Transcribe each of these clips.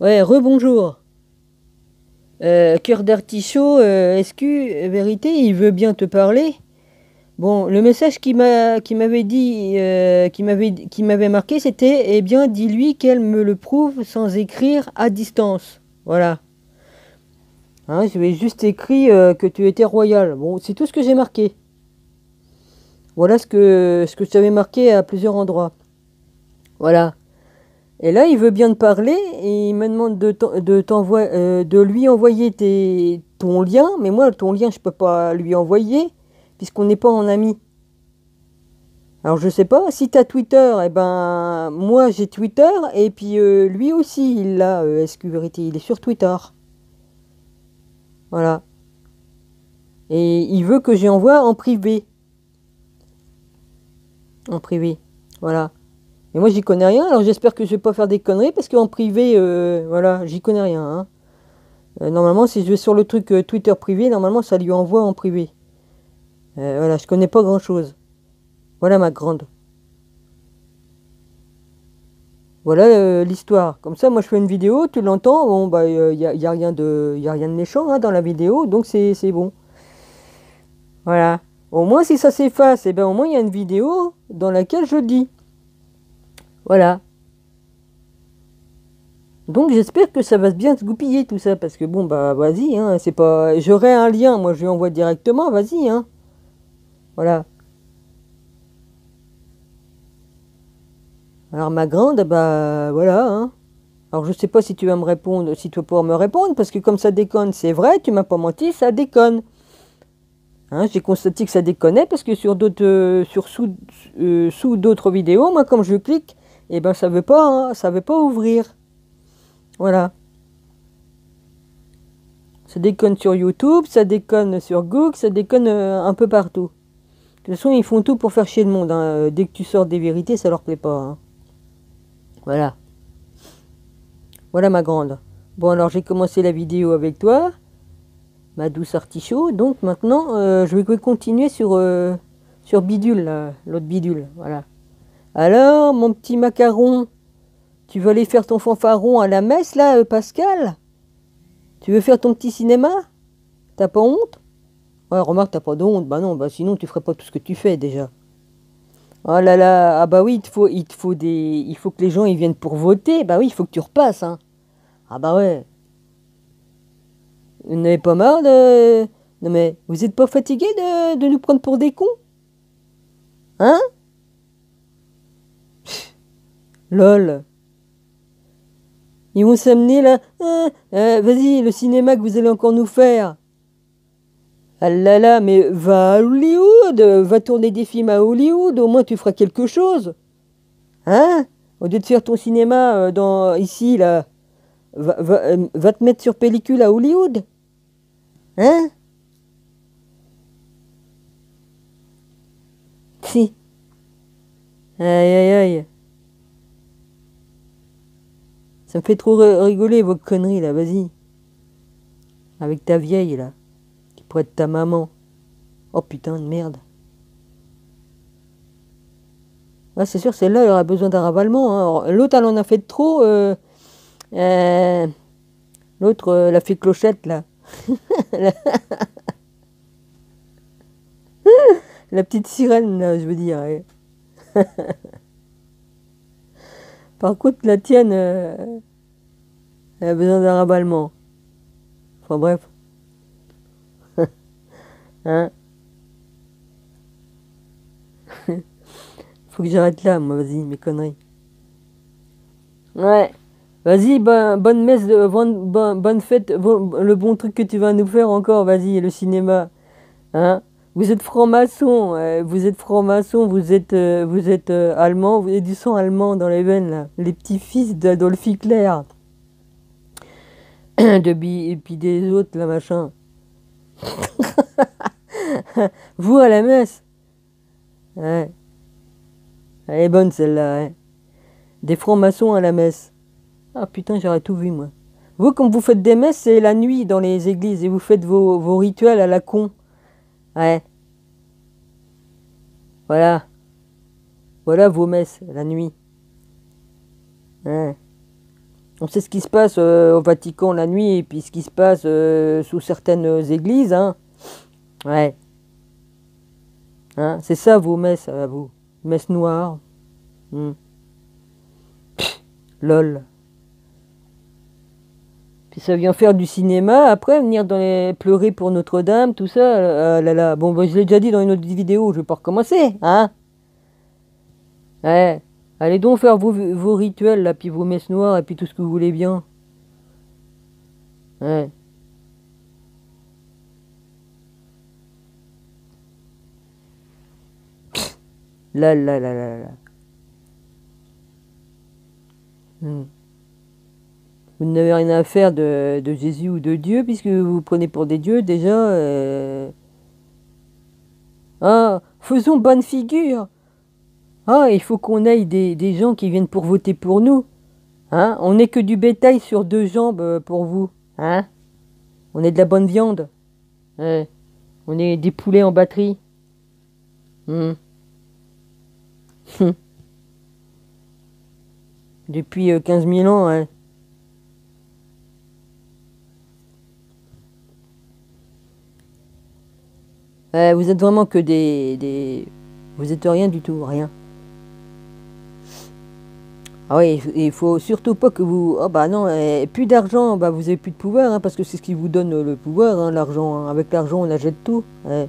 Ouais, rebonjour. Cœur d'artichaut, SQ, vérité, il veut bien te parler. Bon, le message qui m'avait dit, qui m'avait marqué, c'était, eh bien, dis-lui qu'elle me le prouve sans écrire à distance. Voilà. Hein, je vais juste écrit que tu étais royal. Bon, c'est tout ce que j'ai marqué. Voilà ce que je t'avais marqué à plusieurs endroits. Voilà. Et là, il veut bien te parler et il me demande de lui envoyer ton lien. Mais moi, ton lien, je peux pas lui envoyer puisqu'on n'est pas en ami. Alors, je sais pas. Si tu as Twitter, eh ben, moi, j'ai Twitter et puis lui aussi, il l'a, SQ Vérité. Il est sur Twitter. Voilà. Et il veut que j'envoie en privé. En privé. Voilà. Et moi, j'y connais rien. Alors, j'espère que je vais pas faire des conneries parce qu'en privé, voilà, j'y connais rien, hein. Normalement, si je vais sur le truc Twitter privé, normalement, ça lui envoie en privé. Voilà, je connais pas grand-chose. Voilà ma grande. Voilà l'histoire. Comme ça, moi, je fais une vidéo, tu l'entends. Bon, bah, y a rien y a rien de méchant hein, dans la vidéo, donc c'est bon. Voilà. Au moins, si ça s'efface, eh ben, au moins, il y a une vidéo dans laquelle je dis. Voilà. Donc, j'espère que ça va bien se goupiller tout ça, parce que bon, bah, vas-y, hein, c'est pas. J'aurai un lien, moi, je lui envoie directement, vas-y, hein. Voilà. Alors ma grande, bah voilà, hein. Alors je sais pas si tu vas me répondre, si tu vas pouvoir me répondre, parce que comme ça déconne, c'est vrai, tu m'as pas menti, ça déconne. Hein, j'ai constaté que ça déconnait parce que sur d'autres, sous d'autres vidéos, moi comme je clique, eh ben ça veut pas, hein, ça veut pas ouvrir. Voilà. Ça déconne sur YouTube, ça déconne sur Google, ça déconne un peu partout. De toute façon, ils font tout pour faire chier le monde, hein. Dès que tu sors des vérités, ça leur plaît pas, hein. Voilà. Voilà ma grande. Bon alors j'ai commencé la vidéo avec toi, ma douce artichaut. Donc maintenant, je vais continuer sur Bidule, l'autre Bidule. Voilà. Alors, mon petit macaron, tu veux aller faire ton fanfaron à la messe, là, Pascal? Tu veux faire ton petit cinéma? T'as pas honte? Ouais, remarque, t'as pas de honte. Bah non, bah sinon tu ferais pas tout ce que tu fais déjà. Oh là là, ah bah oui, il faut que les gens ils viennent pour voter. Bah oui, il faut que tu repasses, hein. Ah bah ouais. Vous n'avez pas marre de... Non mais, vous êtes pas fatigué de nous prendre pour des cons? Hein? Lol. Ils vont s'amener là. Vas-y, le cinéma que vous allez encore nous faire. Ah là là, mais va à Hollywood, va tourner des films à Hollywood, au moins tu feras quelque chose. Hein? Au lieu de faire ton cinéma ici, là, va te mettre sur pellicule à Hollywood. Hein? Si. Aïe aïe aïe. Ça me fait trop rigoler vos conneries là, vas-y. Avec ta vieille là, qui pourrait être ta maman. Oh putain de merde. Ouais, c'est sûr, celle-là, elle aura besoin d'un ravalement, hein. L'autre, elle en a fait de trop. Euh, L'autre, elle a fait clochette, là. La, la petite sirène, là, je veux dire, ouais. Par contre, la tienne, elle a besoin d'un ravalement. Enfin bref, hein. Faut que j'arrête là, moi, vas-y, mes conneries. Ouais. Vas-y, bonne messe, bonne fête, le bon truc que tu vas nous faire encore, vas-y, le cinéma. Hein? Vous êtes franc-maçon, vous êtes franc-maçon, vous êtes allemand, vous avez du sang allemand dans les veines, là. Les petits-fils d'Adolf Hitler, et puis des autres, là, machin. Vous à la messe? Ouais, elle est bonne celle-là, ouais. Des francs-maçons à la messe. Ah putain, j'aurais tout vu, moi. Vous, comme vous faites des messes, c'est la nuit dans les églises et vous faites vos rituels à la con. Ouais, voilà. Voilà vos messes, la nuit. Ouais. On sait ce qui se passe au Vatican la nuit et puis ce qui se passe sous certaines églises, hein. Ouais. Hein, c'est ça vos messes, à vous. Messes noires. Hmm. Lol. Puis ça vient faire du cinéma, après venir dans les pleurer pour Notre-Dame, tout ça. Ah là là. Bon, bah, je l'ai déjà dit dans une autre vidéo, je vais pas recommencer, hein. Ouais. Allez donc faire vos rituels, là, puis vos messes noires, et puis tout ce que vous voulez bien. Ouais. Là, là, là, là, là. Hmm. Vous n'avez rien à faire de Jésus ou de Dieu, puisque vous vous prenez pour des dieux, déjà. Ah, faisons bonne figure. Ah, il faut qu'on ait des gens qui viennent pour voter pour nous. Hein? On n'est que du bétail sur deux jambes pour vous. Hein? On est de la bonne viande. Ouais. On est des poulets en batterie. Hmm. Depuis 15 000 ans, hein. Vous êtes vraiment que Vous êtes rien du tout, rien. Ah oui, il faut surtout pas que vous... Oh bah non, plus d'argent, bah vous avez plus de pouvoir, hein, parce que c'est ce qui vous donne le pouvoir, hein, l'argent. Hein. Avec l'argent, on achète tout. Ouais.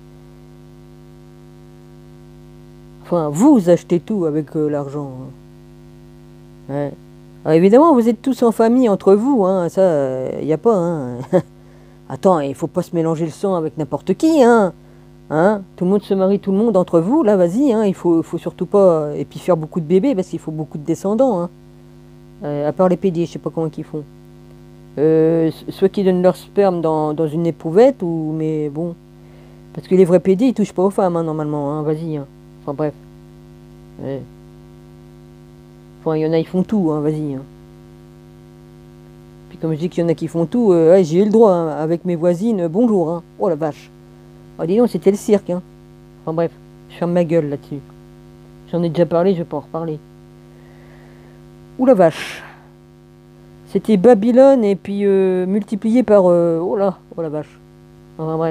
Enfin, vous achetez tout avec l'argent. Hein. Ouais. Alors, évidemment, vous êtes tous en famille entre vous, hein, ça, y a pas. Hein. Attends, il faut pas se mélanger le sang avec n'importe qui, hein. Hein, tout le monde se marie, tout le monde entre vous, là, vas-y, hein, faut surtout pas... Et puis faire beaucoup de bébés, parce qu'il faut beaucoup de descendants, hein. À part les pédiers, je sais pas comment ils font. Ceux qui donnent leur sperme dans une éprouvette, ou... Mais bon... Parce que les vrais pédiers, ils touchent pas aux femmes, hein, normalement, hein, vas-y, hein. Enfin, bref. Ouais. Enfin, il y en a, ils font tout, hein, vas-y, hein. Puis comme je dis qu'il y en a qui font tout, ouais, j'ai eu le droit, hein, avec mes voisines, bonjour, hein. Oh la vache. Oh, dis donc, c'était le cirque, hein. Enfin, bref, je ferme ma gueule là-dessus. J'en ai déjà parlé, je vais pas en reparler. Ouh la vache. C'était Babylone et puis multiplié par... oh là, oh la vache. Enfin bref.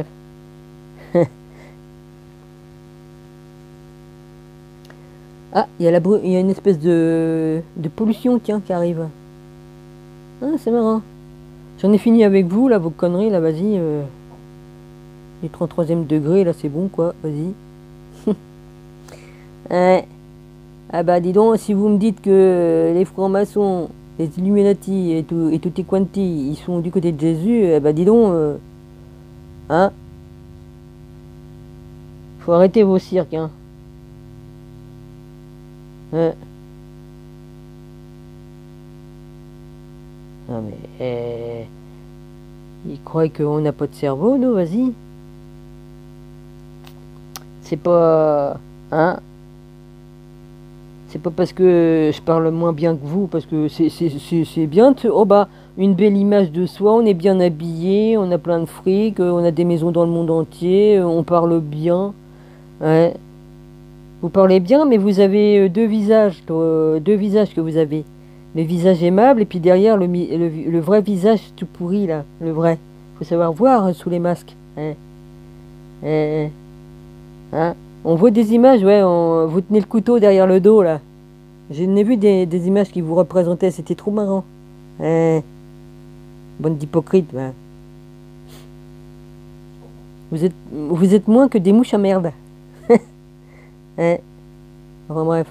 Ah, il y a une espèce de pollution, tiens, qui arrive. Ah, c'est marrant. J'en ai fini avec vous, là, vos conneries, là, vas-y. Les 33e degré, là, c'est bon, quoi, vas-y. Ouais. Ah bah, dis donc, si vous me dites que les francs-maçons, les Illuminati et tutti quanti, ils sont du côté de Jésus, eh bah, dis donc, hein, faut arrêter vos cirques, hein. Ouais. Non mais, ils croient qu'on n'a pas de cerveau, nous, vas-y. C'est pas... Hein? C'est pas parce que je parle moins bien que vous, parce que c'est bien. Oh bah, une belle image de soi, on est bien habillé, on a plein de fric, on a des maisons dans le monde entier, on parle bien. Ouais. Vous parlez bien, mais vous avez deux visages que vous avez. Le visage aimable et puis derrière le vrai visage tout pourri là, le vrai. Faut savoir voir sous les masques. Ouais. Ouais. Hein? On voit des images, ouais, vous tenez le couteau derrière le dos là. J'en ai vu des images qui vous représentaient, c'était trop marrant. Ouais. Bande d'hypocrites, ouais. Vous êtes moins que des mouches à merde. Ouais. Enfin bref.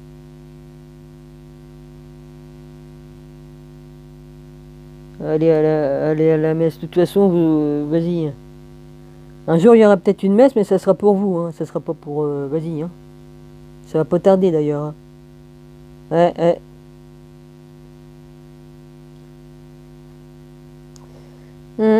Allez à la messe. De toute façon, vas-y. Un jour, il y aura peut-être une messe, mais ça sera pour vous. Hein. Ça sera pas pour... vas-y. Hein. Ça va pas tarder, d'ailleurs. Hein. Ouais, ouais. Hum.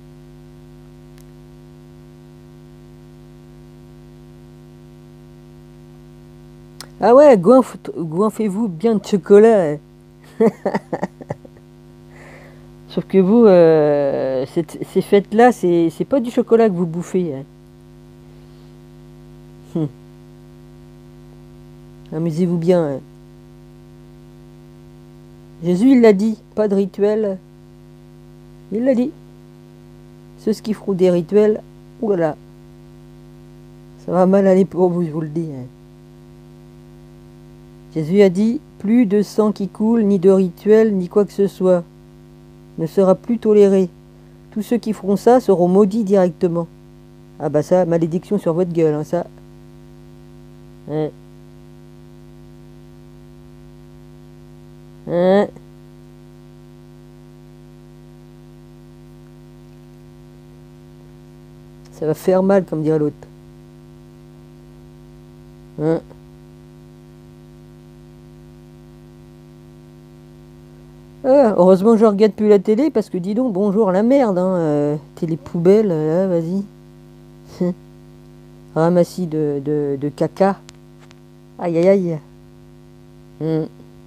Ah ouais, goinfez-vous bien de chocolat. Hein. Sauf que vous, ces fêtes-là, c'est pas du chocolat que vous bouffez. Hein. Hum. Amusez-vous bien. Hein. Jésus, il l'a dit, pas de rituel. Il l'a dit. Ceux qui feront des rituels, oulala, ça va mal aller pour vous, je vous le dis. Hein. Jésus a dit, plus de sang qui coule, ni de rituel, ni quoi que ce soit, ne sera plus toléré. Tous ceux qui feront ça seront maudits directement. Ah bah ça, malédiction sur votre gueule, hein, ça. Ouais. Hein. Ça va faire mal, comme dirait l'autre. Hein. Ah, heureusement que je regarde plus la télé, parce que dis donc, bonjour la merde, hein, télé poubelle, là, vas-y. Ramassis de caca. Aïe aïe aïe. Hmm.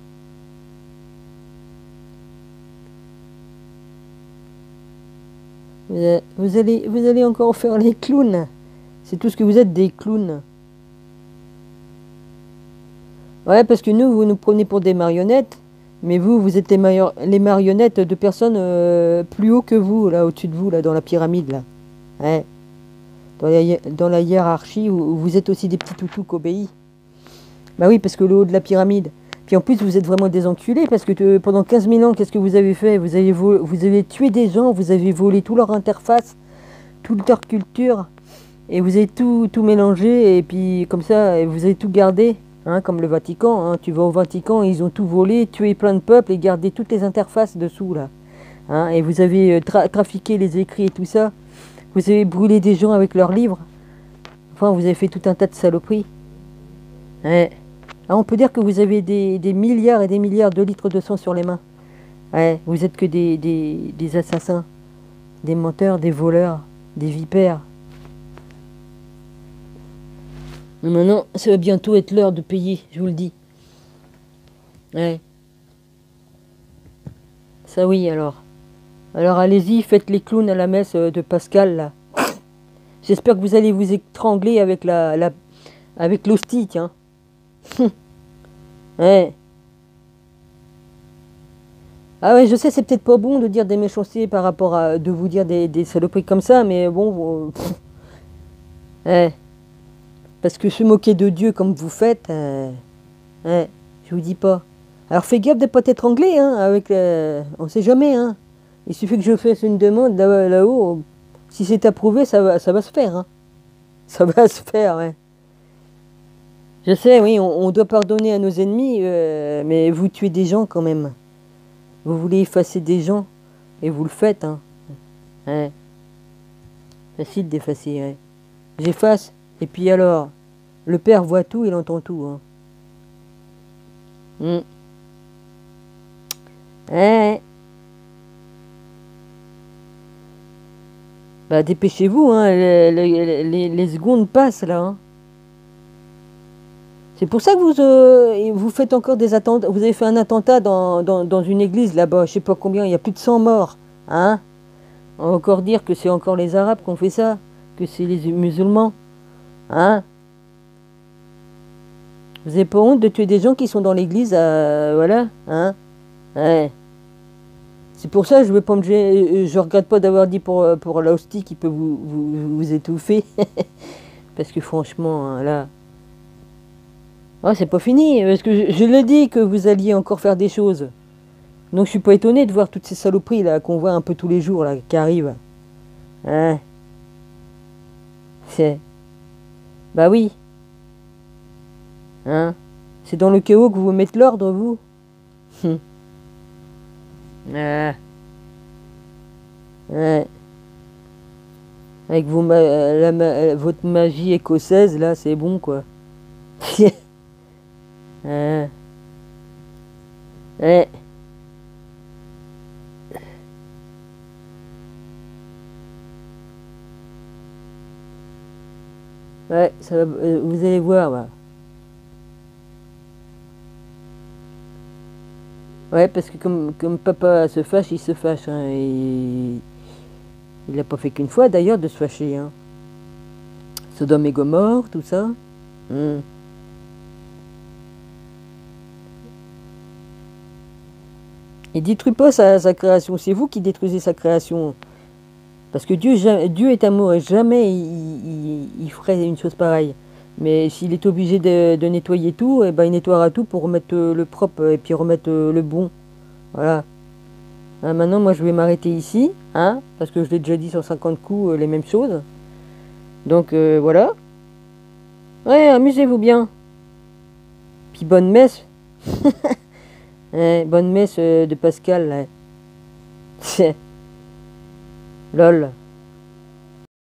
Vous allez encore faire les clowns. C'est tout ce que vous êtes, des clowns. Ouais, parce que vous nous prenez pour des marionnettes, mais vous êtes les marionnettes de personnes plus haut que vous, là, au-dessus de vous, là, dans la pyramide, là. Ouais. Dans la hiérarchie, où vous êtes aussi des petits toutous qui obéissent. Bah oui, parce que le haut de la pyramide. Puis en plus, vous êtes vraiment des enculés, parce que pendant 15 000 ans, qu'est-ce que vous avez fait? Vous avez tué des gens, vous avez volé toute leur interface, toute leur culture, et vous avez tout mélangé, et puis comme ça, vous avez tout gardé, hein, comme le Vatican. Hein. Tu vas au Vatican, ils ont tout volé, tué plein de peuples, et gardé toutes les interfaces dessous, là. Hein, et vous avez trafiqué les écrits et tout ça. Vous avez brûlé des gens avec leurs livres. Enfin, vous avez fait tout un tas de saloperies. Ouais. Ah, on peut dire que vous avez des milliards et des milliards de litres de sang sur les mains. Ouais, vous êtes que des assassins, des menteurs, des voleurs, des vipères. Mais maintenant, ça va bientôt être l'heure de payer, je vous le dis. Ouais. Ça oui, alors. Alors allez-y, faites les clowns à la messe de Pascal, là. J'espère que vous allez vous étrangler avec avec l'hostie, tiens. Ouais. Ah ouais, je sais, c'est peut-être pas bon de dire des méchancetés par rapport à de vous dire des saloperies comme ça, mais bon, ouais. Parce que se moquer de Dieu comme vous faites, ouais, je vous dis pas. Alors fais gaffe de pas t'étrangler, hein, on sait jamais, hein. Il suffit que je fasse une demande là-haut, si c'est approuvé, ça va se faire, hein. Ça va se faire, ouais. Je sais, oui, on doit pardonner à nos ennemis, mais vous tuez des gens quand même. Vous voulez effacer des gens, et vous le faites, hein. Ouais. Facile d'effacer, ouais. J'efface, et puis alors, le père voit tout, il entend tout, hein. Hmm. Ouais. Bah dépêchez-vous, hein, les secondes passent là, hein. C'est pour ça que vous faites encore des attentats. Vous avez fait un attentat dans une église là-bas, je sais pas combien, il y a plus de 100 morts, hein. On va encore dire que c'est encore les Arabes qui ont fait ça, que c'est les musulmans, hein. Vous n'avez pas honte de tuer des gens qui sont dans l'église, voilà, hein. Ouais. C'est pour ça que je regrette pas d'avoir dit pour la hostie qui peut vous étouffer. Parce que franchement, hein, là... Oh, c'est pas fini, parce que je l'ai dit que vous alliez encore faire des choses. Donc je suis pas étonné de voir toutes ces saloperies là qu'on voit un peu tous les jours là qui arrivent. Hein? C'est... Bah oui. Hein? C'est dans le chaos que vous mettez l'ordre, vous? Ah, ouais. Avec votre magie écossaise, là, c'est bon, quoi. Ah, ouais. Ouais, vous allez voir, bah. Ouais, parce que comme papa se fâche, il se fâche, hein, et il n'a pas fait qu'une fois, d'ailleurs, de se fâcher, hein. Sodome et Gomorre, tout ça. Hmm. Il détruit pas sa création, c'est vous qui détruisez sa création. Parce que Dieu est amour et jamais il ferait une chose pareille. Mais s'il est obligé de nettoyer tout, eh ben, il nettoiera tout pour remettre le propre et puis remettre le bon. Voilà. Hein, maintenant, moi, je vais m'arrêter ici, hein, parce que je l'ai déjà dit sur 50 coups, les mêmes choses. Donc, voilà. Ouais, amusez-vous bien. Puis bonne messe. Ouais, bonne messe de Pascal, là. Lol.